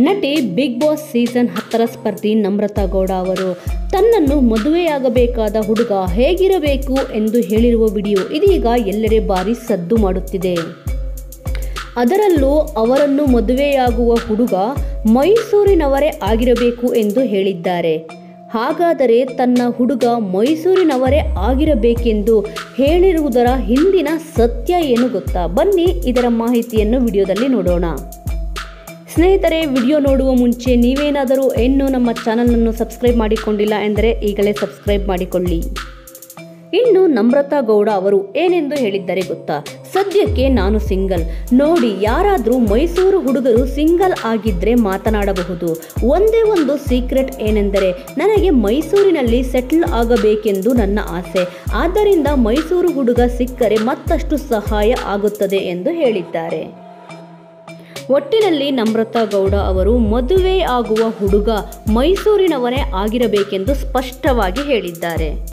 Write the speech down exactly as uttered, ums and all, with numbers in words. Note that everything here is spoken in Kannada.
ನಟಿ ಬಿಗ್ ಬಾಸ್ ಸೀಸನ್ ಹತ್ತರ ಸ್ಪರ್ಧಿ ನಮ್ರತಾ ಗೌಡ ಅವರು ತನ್ನನ್ನು ಮದುವೆಯಾಗಬೇಕಾದ ಹುಡುಗ ಹೇಗಿರಬೇಕು ಎಂದು ಹೇಳಿರುವ ವಿಡಿಯೋ ಇದೀಗ ಎಲ್ಲೆಡೆ ಭಾರಿ ಸದ್ದು ಮಾಡುತ್ತಿದೆ. ಅದರಲ್ಲೂ ಅವರನ್ನು ಮದುವೆಯಾಗುವ ಹುಡುಗ ಮೈಸೂರಿನವರೇ ಆಗಿರಬೇಕು ಎಂದು ಹೇಳಿದ್ದಾರೆ. ಹಾಗಾದರೆ ತನ್ನ ಹುಡುಗ ಮೈಸೂರಿನವರೇ ಆಗಿರಬೇಕೆಂದು ಹೇಳಿರುವುದರ ಹಿಂದಿನ ಸತ್ಯ ಏನು ಗೊತ್ತಾ? ಬನ್ನಿ ಇದರ ಮಾಹಿತಿಯನ್ನು ವಿಡಿಯೋದಲ್ಲಿ ನೋಡೋಣ. ಸ್ನೇಹಿತರೆ, ವಿಡಿಯೋ ನೋಡುವ ಮುಂಚೆ ನೀವೇನಾದರೂ ಇನ್ನೂ ನಮ್ಮ ಚಾನಲನ್ನು ಸಬ್ಸ್ಕ್ರೈಬ್ ಮಾಡಿಕೊಂಡಿಲ್ಲ ಎಂದರೆ ಈಗಲೇ ಸಬ್ಸ್ಕ್ರೈಬ್ ಮಾಡಿಕೊಳ್ಳಿ. ಇನ್ನು ನಮ್ರತಾ ಗೌಡ ಅವರು ಏನೆಂದು ಹೇಳಿದ್ದಾರೆ ಗೊತ್ತಾ? ಸದ್ಯಕ್ಕೆ ನಾನು ಸಿಂಗಲ್. ನೋಡಿ, ಯಾರಾದರೂ ಮೈಸೂರು ಹುಡುಗರು ಸಿಂಗಲ್ ಆಗಿದ್ರೆ ಮಾತನಾಡಬಹುದು. ಒಂದೇ ಒಂದು ಸೀಕ್ರೆಟ್ ಏನೆಂದರೆ ನನಗೆ ಮೈಸೂರಿನಲ್ಲಿ ಸೆಟಲ್ ಆಗಬೇಕೆಂದು ನನ್ನ ಆಸೆ. ಆದ್ದರಿಂದ ಮೈಸೂರು ಹುಡುಗ ಸಿಕ್ಕರೆ ಮತ್ತಷ್ಟು ಸಹಾಯ ಆಗುತ್ತದೆ ಎಂದು ಹೇಳಿದ್ದಾರೆ. ಒಟ್ಟಿನಲ್ಲಿ ನಮ್ರತಾ ಗೌಡ ಅವರು ಮದುವೆ ಆಗುವ ಹುಡುಗ ಮೈಸೂರಿನವರೇ ಆಗಿರಬೇಕೆಂದು ಸ್ಪಷ್ಟವಾಗಿ ಹೇಳಿದ್ದಾರೆ.